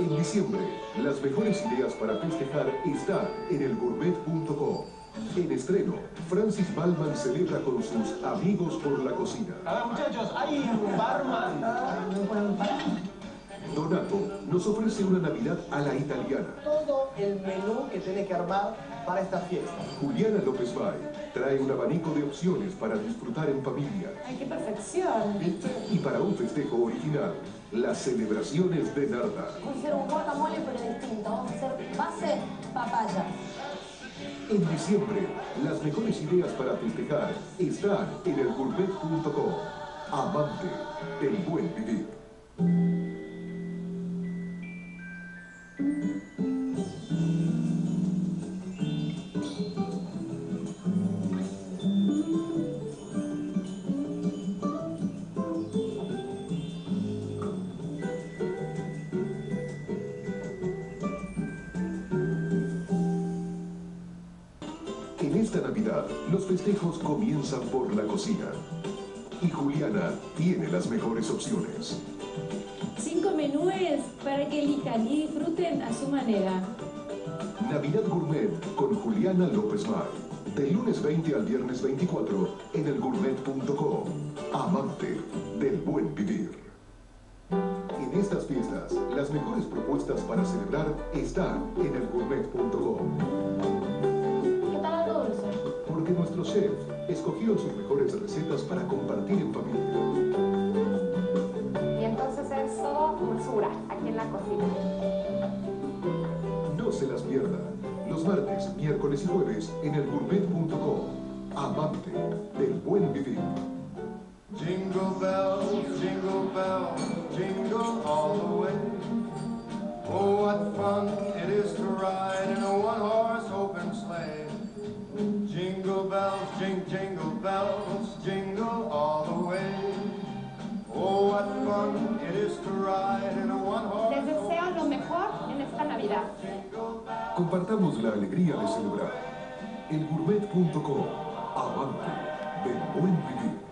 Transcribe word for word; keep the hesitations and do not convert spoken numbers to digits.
En diciembre, las mejores ideas para festejar están en el gourmet punto com. En estreno, Francis Ballman celebra con sus amigos por la cocina. Ah, muchachos, hay un barman. No pueden parar. Donato nos ofrece una Navidad a la italiana. Todo el menú que tiene que armar para esta fiesta. Juliana López Bay trae un abanico de opciones para disfrutar en familia. ¡Ay, qué perfección! Y para un festejo original, las celebraciones de Narda. Voy a hacer un guacamole pero distinto. Vamos a hacer base papaya. En diciembre, las mejores ideas para festejar están en el gourmet punto com. Amante del buen vivir. En esta Navidad, los festejos comienzan por la cocina. Y Juliana tiene las mejores opciones. Cinco menúes para que elijan y disfruten a su manera. Navidad Gourmet con Juliana López May. Del lunes veinte al viernes veinticuatro en el gourmet punto com. Amante del buen vivir. En estas fiestas, las mejores propuestas para celebrar están en el gourmet punto com. Porque nuestros chefs escogieron sus mejores recetas para compartir en familia. Y entonces es todo dulzura aquí en la cocina. No se las pierda. Los martes, miércoles y jueves en el gourmet punto com. Amante del buen vivir. Jingle bells, jingle bells, jingle all the way. Oh, what fun it is to ride in a one-horse open sleigh. Jingle bells, jing, jingle bells, jingle all the way. Oh, what fun it is to ride in a one-horse. Les deseo lo mejor en esta Navidad. Compartamos la alegría de celebrar. El gourmet punto com. Amante del buen vivir.